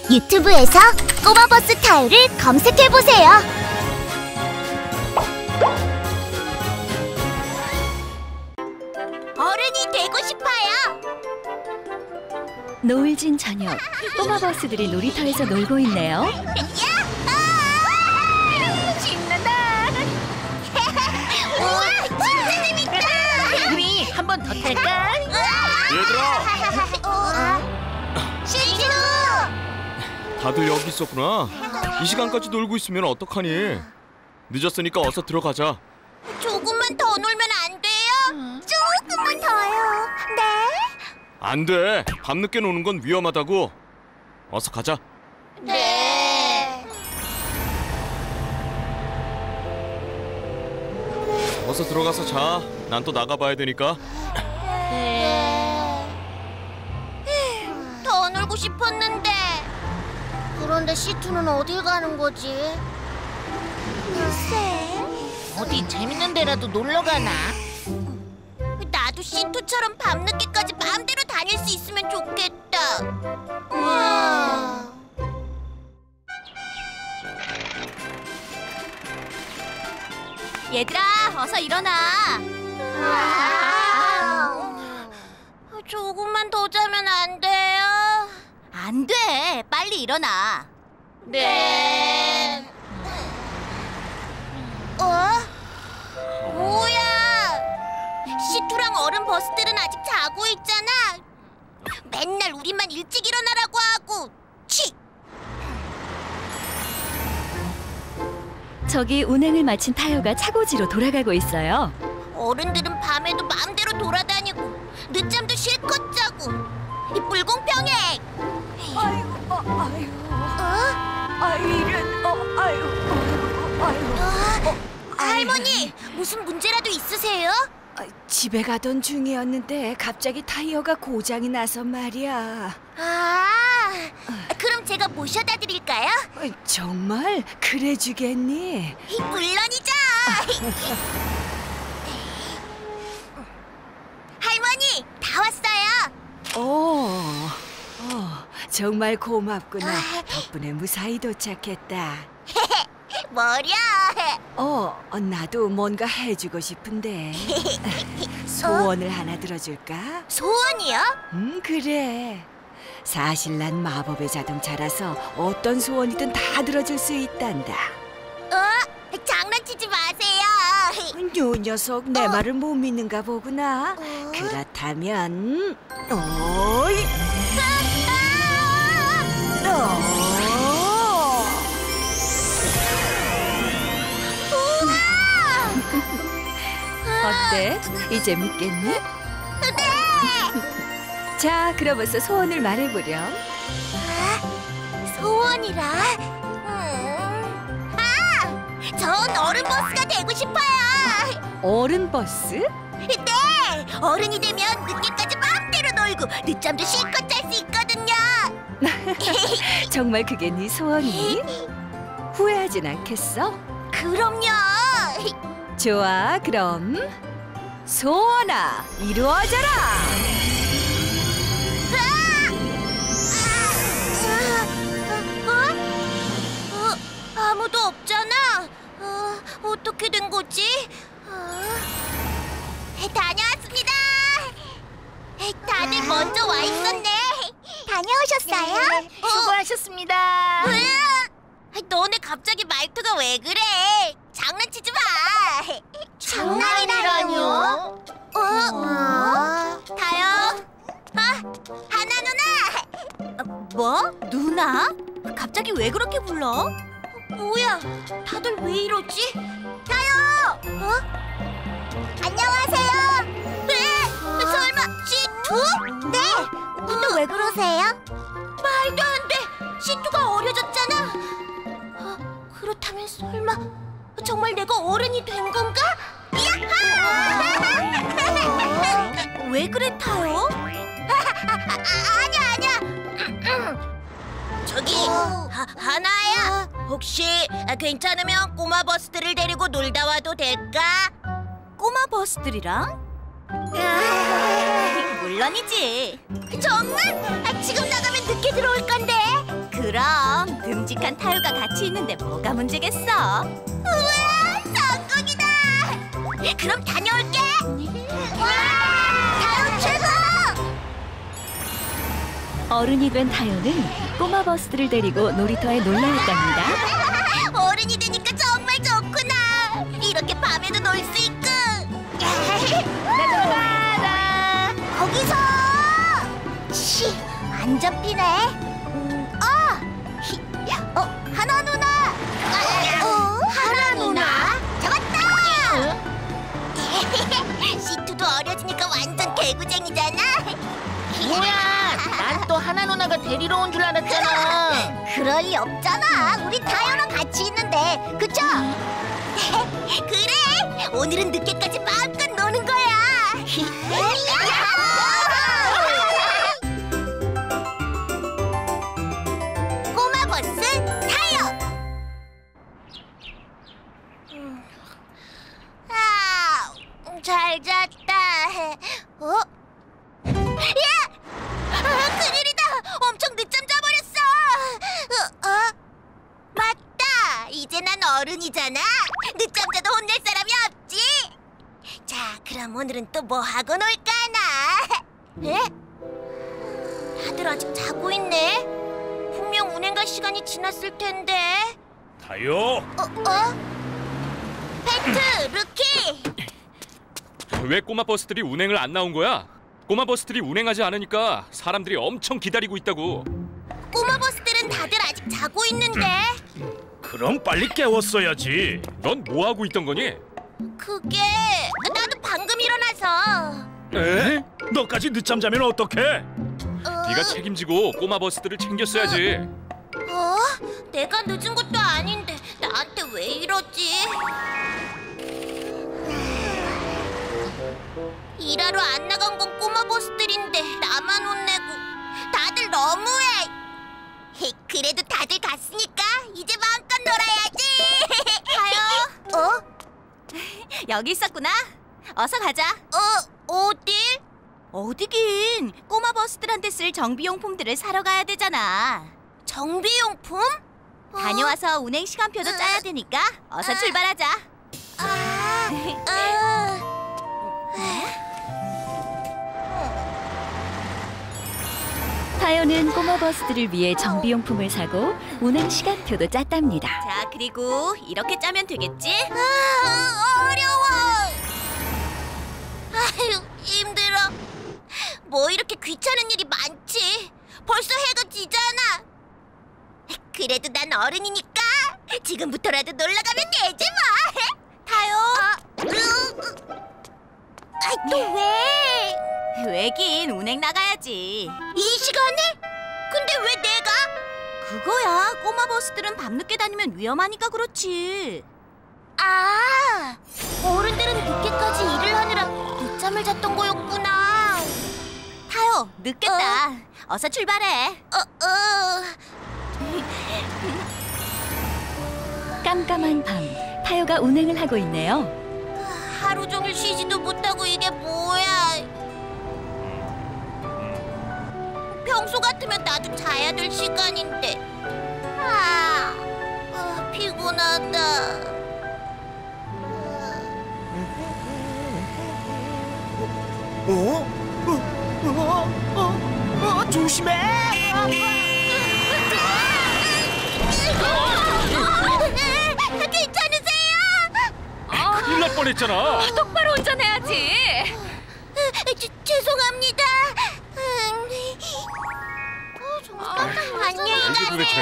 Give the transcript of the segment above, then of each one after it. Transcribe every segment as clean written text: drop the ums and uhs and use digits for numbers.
유튜브에서 꼬마버스 타요를 검색해보세요. 어른이 되고 싶어요. 노을진 저녁, 꼬마버스들이 놀이터에서 놀고 있네요. 신난다. 우와, 진짜 재밌다. 우리 한 번 더 탈까? 얘들아! 시주! 다들 여기 있었구나. 이 시간까지 놀고 있으면 어떡하니? 늦었으니까 어서 들어가자. 조금만 더 놀면 안 돼요? 조금만 더요. 네? 안 돼. 밤늦게 노는 건 위험하다고. 어서 가자. 네. 어서 들어가서 자. 난 또 나가봐야 되니까. 더 놀고 싶었는데. 그런데 시투는 어딜 가는 거지? 글쎄. 어디 재밌는 데라도 놀러 가나? 나도 시투처럼 밤늦게까지 마음대로 다닐 수 있으면 좋겠다. 얘들아, 어서 일어나. 조금만 더 자면 안 돼요? 안 돼, 빨리 일어나. 네. 뭐야? 시투랑 어른 버스들은 아직 자고 있잖아. 맨날 우리만 일찍 일어나라고 하고. 치! 저기 운행을 마친 타요가 차고지로 돌아가고 있어요. 어른들은 밤에도 마음대로 돌아다니고 늦잠도 실컷 자고. 이 불공평해. 할머니, 무슨 문제라도 있으세요? 집에 가던 중이었는데 갑자기 타이어가 고장이 나서 말이야. 그럼 제가 모셔다 드릴까요? 정말 그래 주겠니? 물론이죠. 할머니, 다 왔어요. 정말 고맙구나. 덕분에 무사히 도착했다. 뭐려? 나도 뭔가 해주고 싶은데. 소원을 하나 들어줄까? 소원이요? 그래. 사실 난 마법의 자동차라서 어떤 소원이든 다 들어줄 수 있단다. 장난치지 마세요. 요 녀석 내 말을 못 믿는가 보구나. 그렇다면 어때? 이제 믿겠니? 네. 자, 그럼 어서 소원을 말해보렴. 소원이라? 전 어른 버스가 되고 싶어요. 어른 버스? 네, 어른이 되면 늦게까지 마음대로 놀고 늦잠도 실컷 잘 수 있거든요. 정말 그게 네 소원이니? 후회하진 않겠어? 그럼요. 좋아, 그럼 소원아, 이루어져라! 아무도 없잖아. 어떻게 된 거지? 다녀왔습니다. 다들 먼저 와 있었네. 다녀오셨어요? 수고하셨습니다. 너네 갑자기 말투가 왜 그래? 장난치지 마. 장난이라뇨? 다요. 하나 누나. 뭐? 누나? 갑자기 왜 그렇게 불러? 뭐야? 다들 왜 이러지? 다요. 안녕하세요. 네? 설마 시투? 네. 근데 왜 그러세요? 말도 안 돼. 시투가 어려졌잖아. 그렇다면 설마 정말 내가 어른이 된 건가? 야하! 왜 그래, 타요? 아니야. 저기 하나야. 혹시 괜찮으면 꼬마 버스들을 데리고 놀다 와도 될까? 꼬마 버스들이랑? 물론이지. 정말? 지금 나가면 늦게 들어올 건데. 그럼 듬직한 타요가 같이 있는데 뭐가 문제겠어? 우와, 성공이다! 그럼 다녀올게! 와, 타요 최고! 어른이 된 타요는 꼬마 버스들을 데리고 놀이터에 놀러 왔답니다. 어른이 되니까 정말 좋구나! 이렇게 밤에도 놀 수 있고! 나들어가라! 거기서! 치, 안 잡히네. 하나 누나. 하나 누나. 잡았다. 시투도 어려지니까 완전 개구쟁이잖아. 뭐야? 난 또 하나 누나가 데리러 온 줄 알았잖아. 그럴 리 없잖아. 우리 타요랑 같이 있는데, 그쵸? 그래. 오늘은 늦게까지 마음껏 노는 거야. 꼬마 버스 타요. 잘 잤다. 야! 큰일이다. 엄청 늦잠 자버렸어. 맞다. 이제 난 어른이잖아. 늦잠 자도 혼낼 사람이 없지. 자, 그럼 오늘은 또 뭐 하고 놀까나? 에? 다들 아직 자고 있네. 분명 운행 갈 시간이 지났을 텐데. 타요. 배트, 루키. 왜 꼬마 버스들이 운행을 안 나온 거야? 꼬마 버스들이 운행하지 않으니까 사람들이 엄청 기다리고 있다고. 꼬마 버스들은 다들 아직 자고 있는데. 그럼 빨리 깨웠어야지. 넌 뭐 하고 있던 거니? 그게 나도 방금 일어나서. 에? 너까지 늦잠 자면 어떡해? 네가 책임지고 꼬마 버스들을 챙겼어야지. 내가 늦은 것도 아닌데 나한테 왜 이러지? 일하러 안 나간 건 꼬마 버스들인데 나만 혼내고 다들 너무해. 그래도 다들 갔으니까 이제 마음껏 놀아야지. 가요. 여기 있었구나. 어서 가자. 어딜? 어디긴. 꼬마 버스들한테 쓸 정비용품들을 사러 가야 되잖아. 정비용품? 다녀와서 운행 시간표도 짜야 되니까 어서 출발하자. 타요는 꼬마 버스들을 위해 정비용품을 사고 운행 시간표도 짰답니다. 자, 그리고 이렇게 짜면 되겠지? 어려워. 아유, 힘들어. 뭐 이렇게 귀찮은 일이 많지. 벌써 해가 지잖아. 그래도 난 어른이니까 지금부터라도 놀러가면 되지 뭐. 타요. 또 왜? 왜긴 운행 나가야지. 이 시간에? 근데 왜 내가? 그거야. 꼬마 버스들은 밤늦게 다니면 위험하니까 그렇지. 어른들은 늦게까지 일을 하느라 늦잠을 잤던 거였구나. 타요, 늦겠다. 어서 출발해. 깜깜한 밤, 타요가 운행을 하고 있네요. 하루 종일 쉬지도 못하고 이게 뭐야? 평소 같으면 나도 자야 될 시간인데. 피곤하다. 조심해. 괜찮으세요? 큰일 날 뻔했잖아. 똑바로 운전해야지. 죄송합니다. 안녕히 이게 도대체.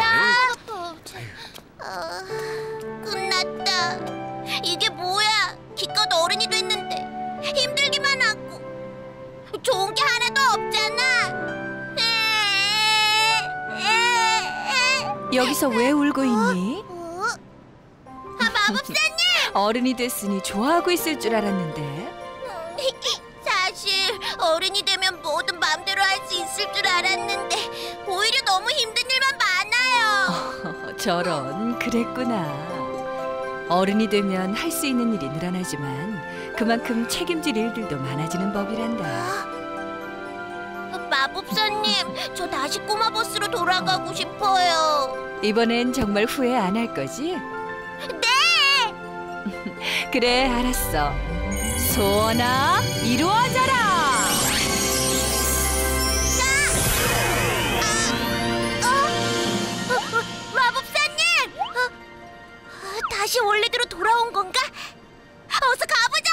가세요. 끝났다. 이게 뭐야? 기껏 어른이 됐는데 힘들기만 하고 좋은 게 하나도 없잖아. 여기서 왜 울고 있니? 마법사님! 어른이 됐으니 좋아하고 있을 줄 알았는데. 사실 어른이 되면 뭐든 마음대로 할 수 있을 줄 알았는데 오히려 너무 힘든 일만 많아요. 저런, 그랬구나. 어른이 되면 할 수 있는 일이 늘어나지만 그만큼 책임질 일들도 많아지는 법이란다. 마법사님, 저 다시 꼬마 버스로 돌아가고 싶어요. 이번엔 정말 후회 안 할 거지? 네! 그래, 알았어. 소원아, 이루어져라! 마법사님! 다시 원래대로 돌아온 건가? 어서 가보자!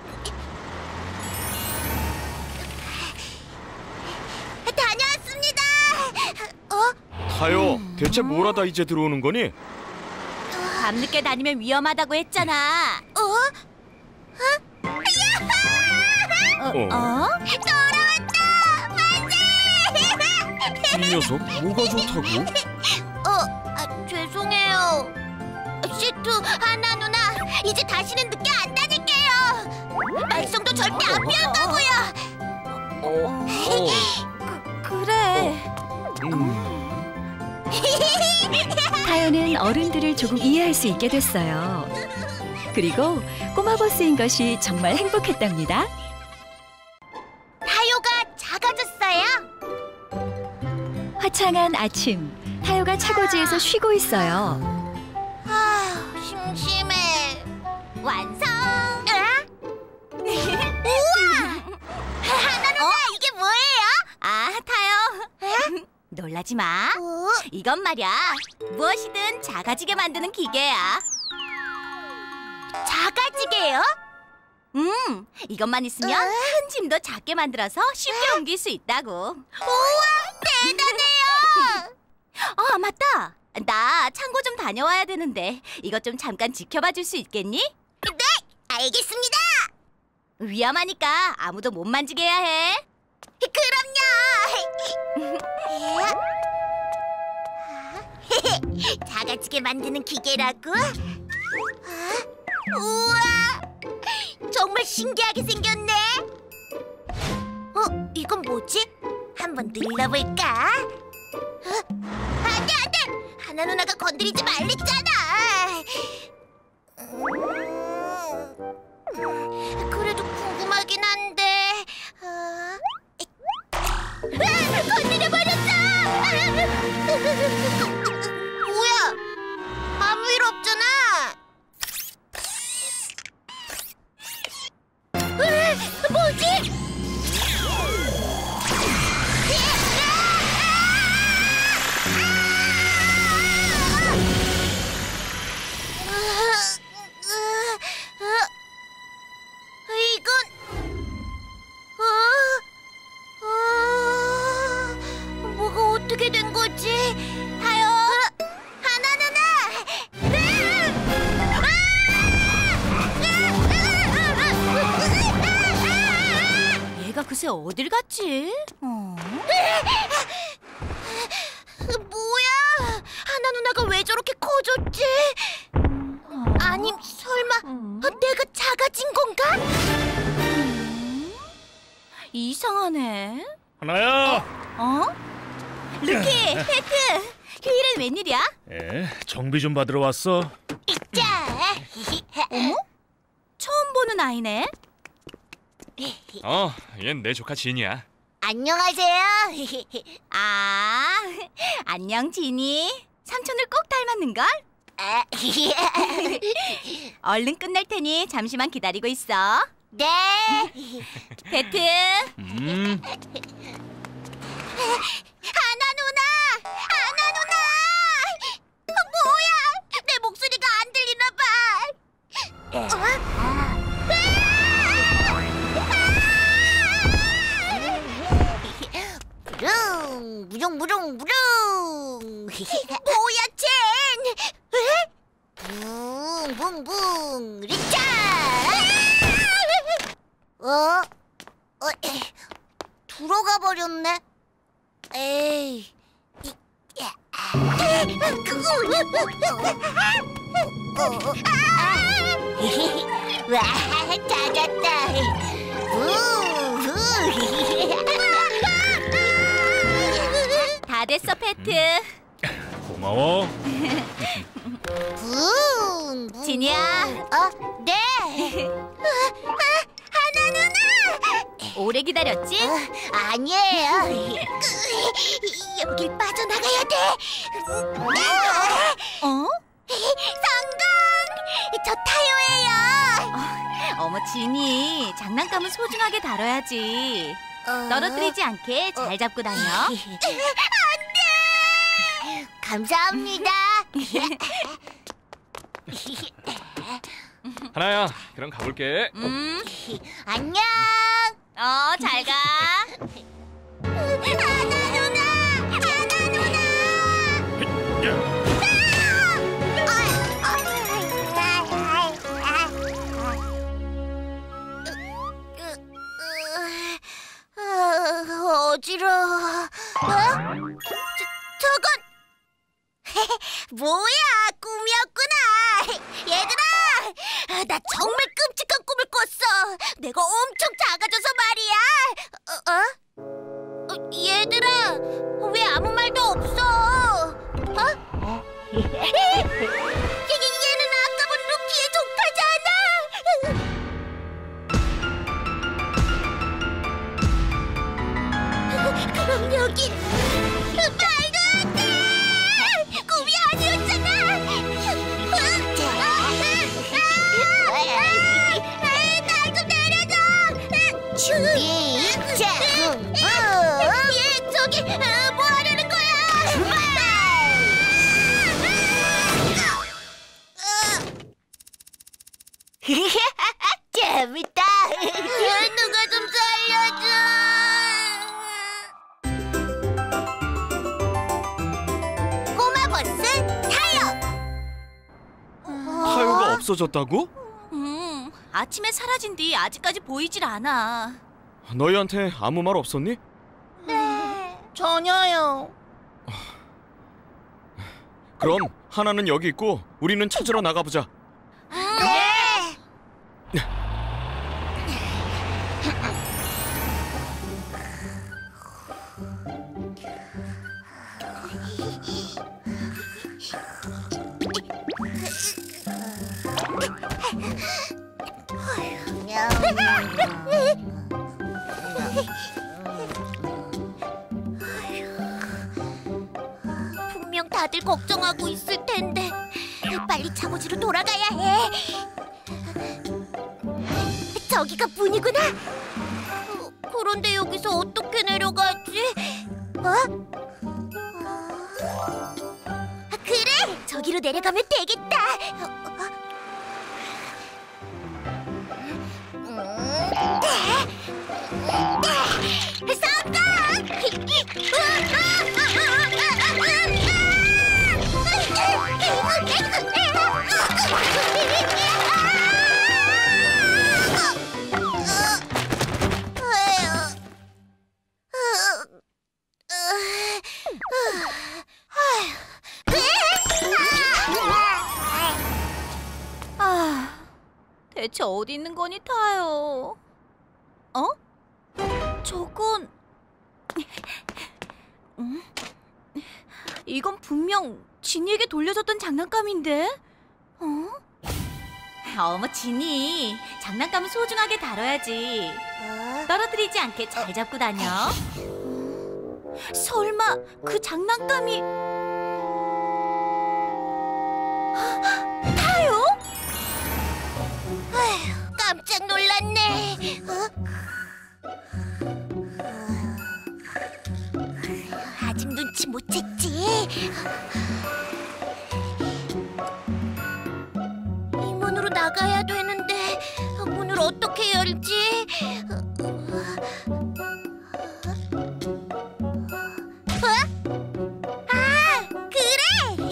다녀왔습니다! 타요, 대체 뭘 하다 이제 들어오는 거니? 밤늦게 다니면 위험하다고 했잖아. 돌아왔다! 이 녀석 뭐가 좋다고? 죄송해요. 시투, 하나 누나, 이제 다시는 늦게 안 다닐게요. 말썽도 절대 안 피할 거고요. 그래. 타요는 어른들을 조금 이해할 수 있게 됐어요. 그리고 꼬마 버스인 것이 정말 행복했답니다. 타요가 작아졌어요? 화창한 아침, 타요가 차고지에서 쉬고 있어요. 심심해. 완성. 우와! 하나 누나, 이게 뭐예요? 타요. 놀라지 마. 이건 말이야, 무엇이든 작아지게 만드는 기계야. 작아지게요? 이것만 있으면 큰 짐도 작게 만들어서 쉽게 옮길 수 있다고. 우와, 대단해요. 맞다. 나 창고 좀 다녀와야 되는데 이것 좀 잠깐 지켜봐 줄 수 있겠니? 네, 알겠습니다. 위험하니까 아무도 못 만지게 해야 해. 그럼요. 작아지게 만드는 기계라고? 우와, 정말 신기하게 생겼네. 이건 뭐지? 한번 눌러볼까? 안 돼! 하나 누나가 건드리지 말랬잖아. 그래도 궁금하긴 한데. 건드려버렸어! 뭐야? 아무 일 없잖아. 뭐지? 이건 뭐가 어떻게 된 거지? 타요, 하나 누나. 얘가 그새 어딜 갔지? 뭐야? 하나 누나가 왜 저렇게 커졌지? 아님 설마 내가 작아진 건가? 이상하네. 하나야. 루키, 페트, 휴일은 웬일이야? 정비 좀 받으러 왔어. 자, 어머? 처음 보는 아이네. 얜 내 조카 진이야. 안녕하세요. 안녕 지니. 삼촌을 꼭 닮았는걸? 얼른 끝날 테니 잠시만 기다리고 있어. 네. 베트. 하나 누나! 뭐야? 내 목소리가 안 들리나 봐. 무릉. 뭐야, 쟨? 붕, 리차! 들어가 버렸네. 에이. 와, 찾았다. 다 됐어, 페트. 고마워. 진이야. 네. 하나 누나. 오래 기다렸지? 아니에요. 여길 빠져나가야 돼. 지니, 장난감은 소중하게 다뤄야지. 떨어뜨리지 않게 잘 잡고 다녀. 안 돼! 감사합니다. 하나야, 그럼 가볼게. 안녕. 잘 가. 하나 누나! 하나 누나! 어지러워. 저건 뭐야? 꿈이었구나. 얘들아, 나 정말 끔찍한 꿈을 꿨어. 내가 엄청 작아져서 말이야. 얘들아, 왜 아무 말도 없어? 얘는 아까 본 루피의 조카잖아. 그럼 여긴 말도 안 돼! 꿈이 아니었잖아! 날 좀 내려줘! 준비, 얘 저기 뭐 하려는 거야? 재밌다! 누가 좀 살려줘! 꼬마버스 타요! 타요가 없어졌다고? 아침에 사라진 뒤 아직까지 보이질 않아. 너희한테 아무 말 없었니? 네. 전혀요. 그럼 하나는 여기 있고 우리는 찾으러 나가보자. 네. 분명 다들 걱정하고 있을 텐데 빨리 차고지로 돌아가야 해. 저기가 문이구나. 그런데 여기서 어떻게 내려가지? 그래, 저기로 내려가면 되겠다. 대체 어디 있는 거니, 타요? 저건... 이건 분명 지니에게 돌려줬던 장난감인데? 어머, 지니. 장난감은 소중하게 다뤄야지. 떨어뜨리지 않게 잘 잡고 다녀. 설마 그 장난감이... 타요? 아휴, 깜짝 놀랐네. 아직 눈치 못 챘지. 이 문으로 나가야 되는데 문을 어떻게 열지? 아, 그래!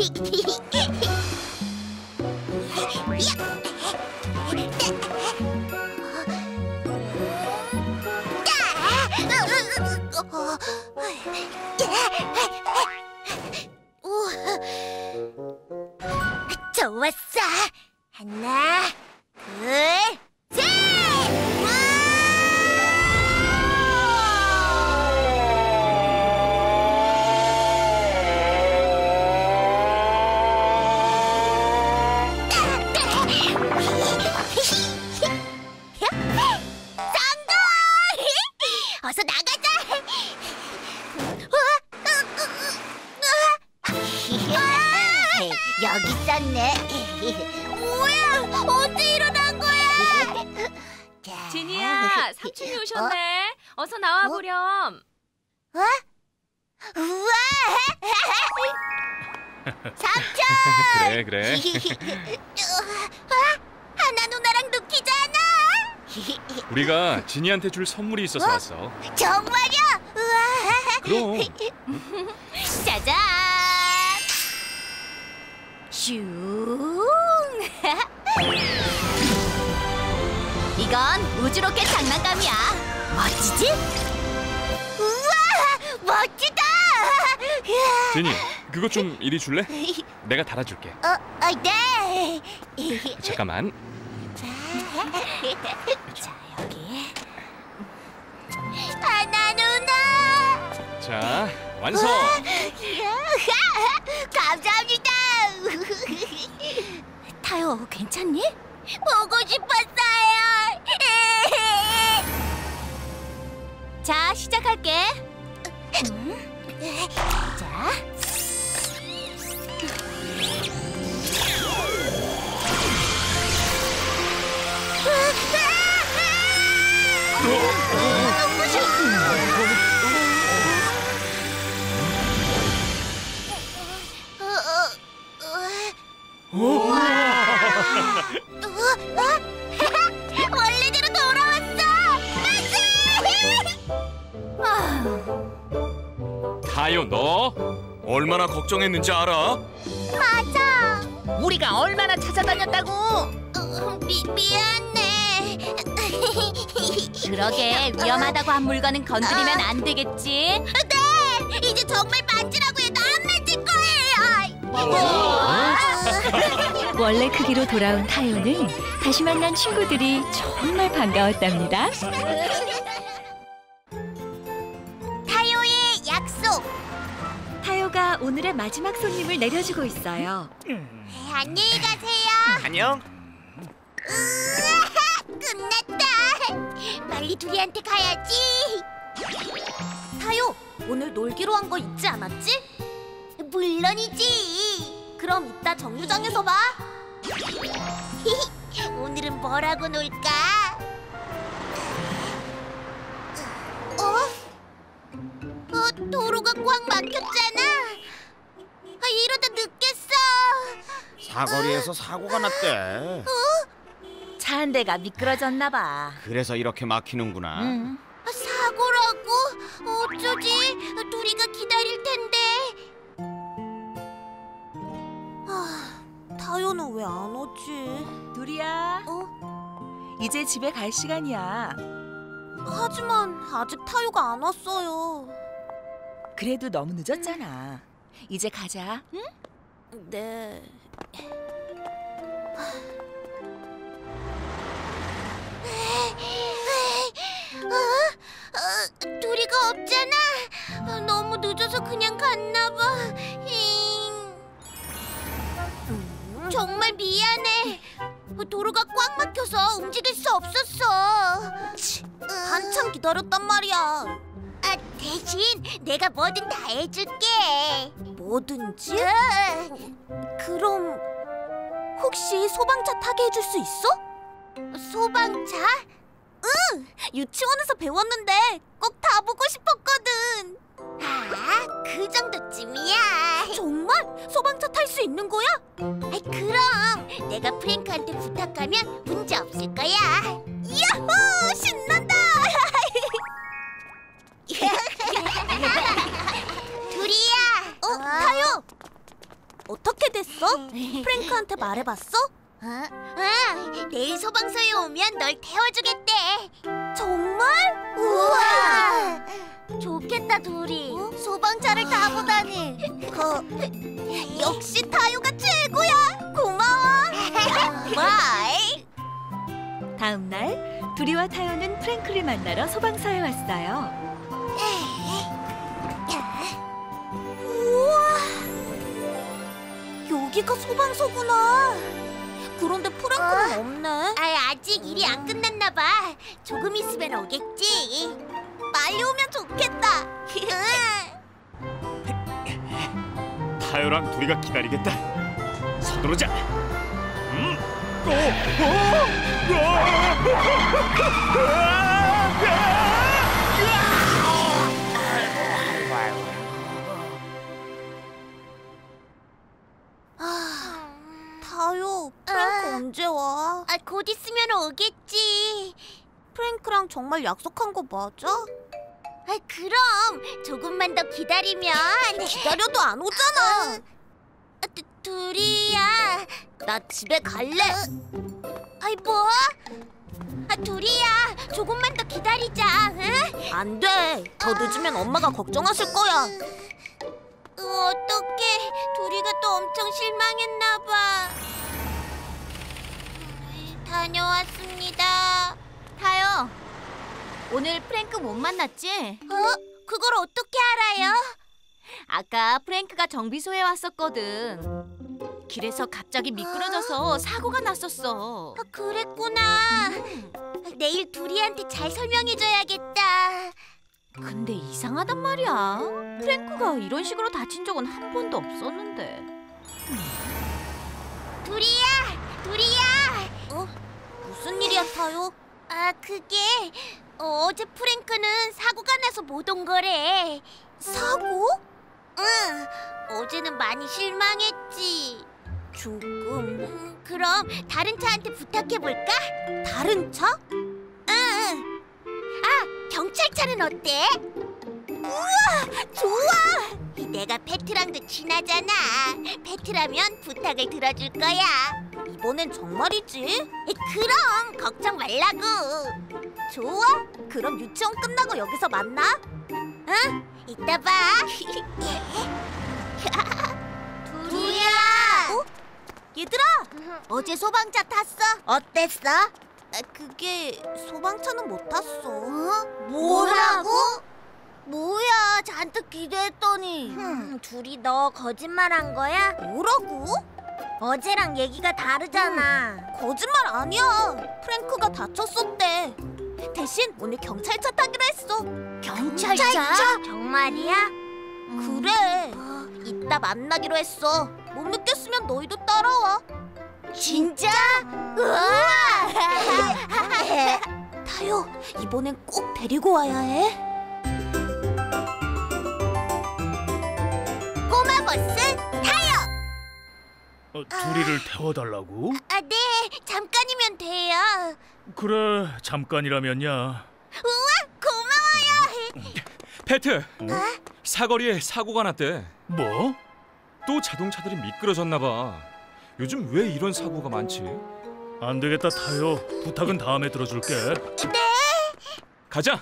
좋았어. 하나, 둘, 셋! 성공! 어서 나가자. 여기 있었네. 뭐야? 언제 일어난 거야? 지니야, 삼촌이 오셨네. 어서 나와 보렴. 우와! 삼촌! 그래. 하나 누나랑 누키잖아. 우리가 지니한테 줄 선물이 있어서 왔어. 정말요? 우와! 그럼. 짜잔! 슝! 이건 우주 로켓 장난감이야. 멋지지? 우와! 멋지다! 지니, 그것 좀 이리 줄래? 내가 달아줄게. 네. 잠깐만. 자, 여기. 하나 누나! 자, 완성. 감사합니다. 타요, 괜찮니? 보고 싶었어요. 자, 시작할게. 자. 원래대로 돌아왔어. 타요, 너 얼마나 걱정했는지 알아? 맞아. 우리가 얼마나 찾아다녔다고. 미안해. 그러게, 위험하다고 한 물건은 건드리면 안 되겠지. 네, 이제 정말 만지라고 해도 안 만질 거예요. 원래 크기로 돌아온 타요는 다시 만난 친구들이 정말 반가웠답니다. 타요의 약속. 타요가 오늘의 마지막 손님을 내려주고 있어요. 안녕히 가세요. 안녕. 끝났다. 빨리 둘이한테 가야지. 타요, 오늘 놀기로 한 거 잊지 않았지? 물론이지. 그럼 이따 정류장에서 봐. 오늘은 뭐라고 놀까? 도로가 꽉 막혔잖아. 이러다 늦겠어. 사거리에서 사고가 났대. 차 한 대가 미끄러졌나 봐. 그래서 이렇게 막히는구나. 사고라고? 어쩌지? 둘이가 기다릴 텐데. 타요는 왜 안 오지? 둘이야, 이제 집에 갈 시간이야. 하지만 아직 타요가 안 왔어요. 그래도 너무 늦었잖아. 이제 가자. 네. 둘이가 없잖아. 너무 늦어서 그냥 갔나 봐. 정말 미안해. 도로가 꽉 막혀서 움직일 수 없었어. 한참 기다렸단 말이야. 대신 내가 뭐든 다 해줄게. 뭐든지? 그럼 혹시 소방차 타게 해줄 수 있어? 소방차? 응! 유치원에서 배웠는데 꼭 타보고 싶었거든. 그 정도쯤이야. 정말? 소방차 탈 수 있는 거야? 그럼 내가 프랭크한테 부탁하면 문제 없을 거야. 야호! 신난다! 둘이야. 타요. 어떻게 됐어? 프랭크한테 말해봤어? 내일 소방서에 오면 널 태워주겠대. 정말? 우와! 좋겠다, 둘이. 소방차를 타보다니. 역시 타요가 최고야. 고마워. 바이. 다음 날, 두리와 타요는 프랭크를 만나러 소방서에 왔어요. 우와! 여기가 소방서구나. 그런데 프랭크는 없네. 아직 일이 안 끝났나 봐. 조금 있으면 오겠지. 빨리 오면 좋겠다. 타요랑 둘이가 기다리겠다. 서두르자. 타요, 프랭크 언제 와? 곧 있으면 오겠지. 프랭크랑 정말 약속한 거 맞아? 그럼 조금만 더 기다리면. 기다려도 안 오잖아. 둘이야, 나 집에 갈래. 뭐? 둘이야, 조금만 더 기다리자. 응? 안 돼. 더 늦으면 엄마가 걱정하실 거야. 어떡해. 둘이가 또 엄청 실망했나 봐. 다녀왔습니다. 타요. 오늘 프랭크 못 만났지? 그걸 어떻게 알아요? 아까 프랭크가 정비소에 왔었거든. 길에서 갑자기 미끄러져서 사고가 났었어. 그랬구나. 내일 둘이한테 잘 설명해줘야겠다. 근데 이상하단 말이야. 프랭크가 이런 식으로 다친 적은 한 번도 없었는데. 둘이야! 무슨 일이야, 타요? 그게 어제 프랭크는 사고가 나서 못 온 거래. 사고? 응, 어제는 많이 실망했지. 조금. 그럼 다른 차한테 부탁해볼까? 다른 차? 응. 경찰차는 어때? 우와, 좋아! 내가 페트랑도 친하잖아. 페트라면 부탁을 들어줄 거야. 이번엔 정말이지? 그럼 걱정 말라고. 좋아? 그럼 유치원 끝나고 여기서 만나? 응? 이따 봐. 둘이야. 얘들아, 어제 소방차 탔어? 어땠어? 그게 소방차는 못 탔어. 뭐라고? 뭐야, 잔뜩 기대했더니. 둘이 너 거짓말한 거야? 뭐라고? 어제랑 얘기가 다르잖아. 거짓말 아니야. 프랭크가 다쳤었대. 대신 오늘 경찰차 타기로 했어. 경찰차? 정말이야? 그래. 이따 만나기로 했어. 못 느꼈으면 너희도 따라와. 진짜? 우와! 타요, 이번엔 꼭 데리고 와야 해. 꼬마 버스 타요! 둘이를 태워달라고? 네, 잠깐이면 돼요. 그래, 잠깐이라면야. 우와, 고마워요. 페트! 사거리에 사고가 났대. 뭐? 또 자동차들이 미끄러졌나 봐. 요즘 왜 이런 사고가 많지? 안 되겠다, 타요. 부탁은 다음에 들어줄게. 네. 가자!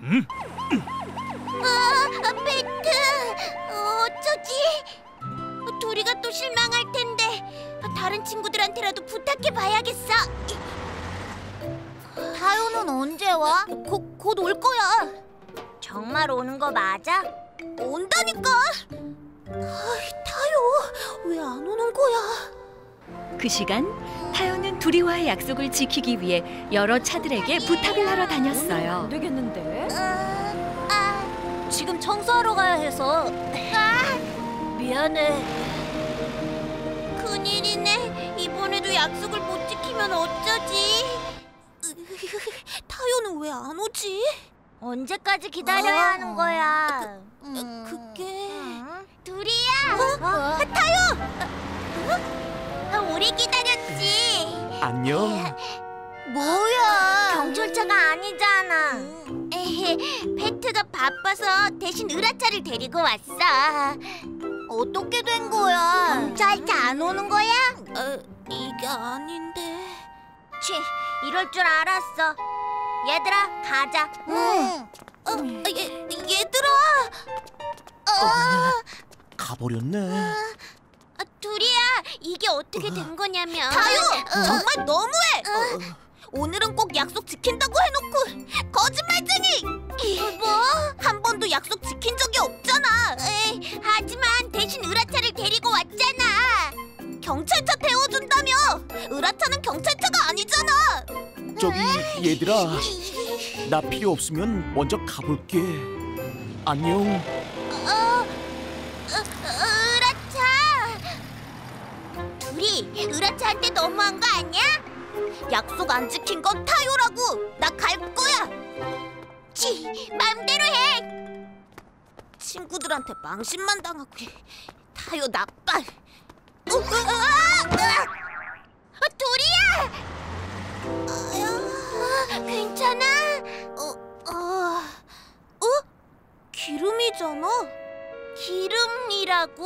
베트, 어쩌지? 둘이가 또 실망할 텐데 다른 친구들한테라도 부탁해봐야겠어. 타요는 언제 와? 곧 올 거야. 정말 오는 거 맞아? 온다니까. 타요, 왜 안 오는 거야? 그 시간 타요는 둘이와의 약속을 지키기 위해 여러 차들에게 부탁을 하러 다녔어요. 되겠는데? 지금 청소하러 가야 해서. 미안해. 큰일이네. 이번에도 약속을 못 지키면 어쩌지? 타요는 왜 안 오지? 언제까지 기다려야 하는 거야? 그게... 둘이야! 타요! 오래 기다렸지. 안녕. 뭐야? 경찰차가 아니잖아. 페트가 바빠서 대신 으라차를 데리고 왔어. 어떻게 된 거야? 경찰차 안 오는 거야? 이게 아닌데. 이럴 줄 알았어. 얘들아, 가자. 응. 얘들아. 가버렸네. 둘이야, 이게 어떻게 된 거냐면. 타요, 정말 너무해. 오늘은 꼭 약속 지킨다고 해놓고 거짓말쟁이! 뭐? 한 번도 약속 지킨 적이 없잖아. 하지만 대신 으라차를 데리고 왔잖아. 경찰차 태워준다며. 으라차는 경찰차가 아니잖아. 저기 얘들아, 나 필요 없으면 먼저 가볼게. 안녕. 으라차. 둘이 으라차한테 너무한 거 아니야? 약속 안 지킨 건 타요라고. 나 갈 거야. 맘대로 해. 친구들한테 망신만 당하고. 타요 나빠. 도리야! 괜찮아? 기름이잖아. 기름이라고?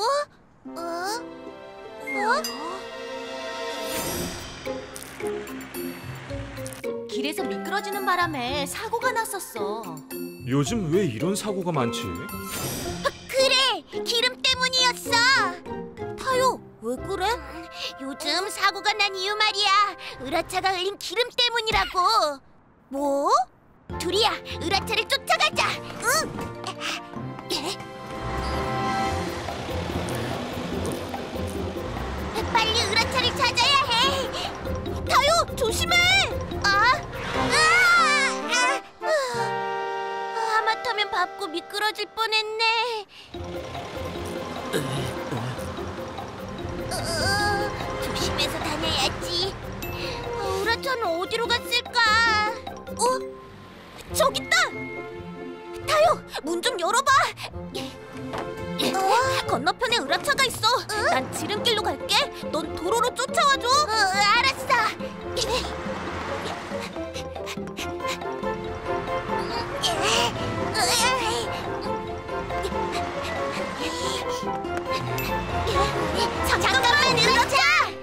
길에서 미끄러지는 바람에 사고가 났었어. 요즘 왜 이런 사고가 많지? 그래, 기름 때문이었어. 타요, 왜 그래? 요즘 사고가 난 이유 말이야. 으라차가 흘린 기름 때문이라고. 뭐? 둘이야, 으라차를 쫓아가자. 응. 빨리 으라차를 찾아야 해. 타요, 조심해. 하마터면 밟고 미끄러질 뻔했네. 조심해서 다녀야지. 으라차는 어디로 갔을까? 저기 있다. 타요, 문 좀 열어봐. 건너편에 으라차가 있어. 난 지름길로 갈게. 넌 도로로 쫓아와줘. 알았어. 잠깐만, 으라차.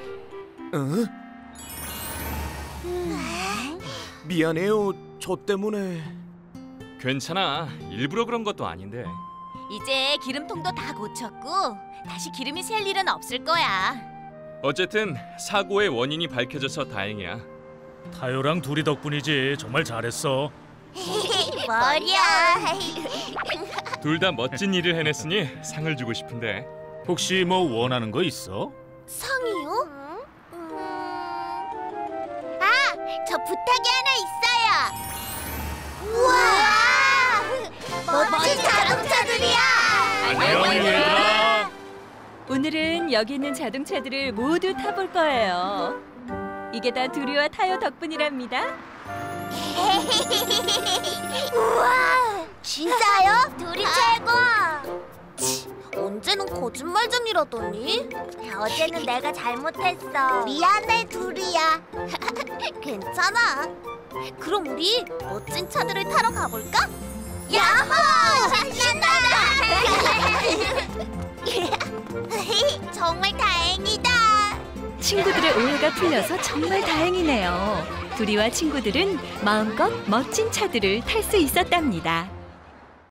미안해요. 저 때문에. 괜찮아. 일부러 그런 것도 아닌데. 이제 기름통도 다 고쳤고 다시 기름이 셀 일은 없을 거야. 어쨌든 사고의 원인이 밝혀져서 다행이야. 타요랑 둘이 덕분이지. 정말 잘했어. 머리야. 둘 다 멋진 일을 해냈으니 상을 주고 싶은데. 혹시 뭐 원하는 거 있어? 상이요? 저 부탁이 하나 있어요. 우와! 멋진 자동차들이야. 안녕 얘들아. 오늘은 여기 있는 자동차들을 모두 타볼 거예요. 이게 다 두리와 타요 덕분이랍니다. 우와! 진짜요? 둘이 최고! 언제는 거짓말쟁이라더니? 어제는 내가 잘못했어. 미안해, 둘이야. 괜찮아. 그럼 우리 멋진 차들을 타러 가볼까? 야호! 신난다! 정말 다행이다. 친구들의 오해가 풀려서 정말 다행이네요. 두리와 친구들은 마음껏 멋진 차들을 탈 수 있었답니다.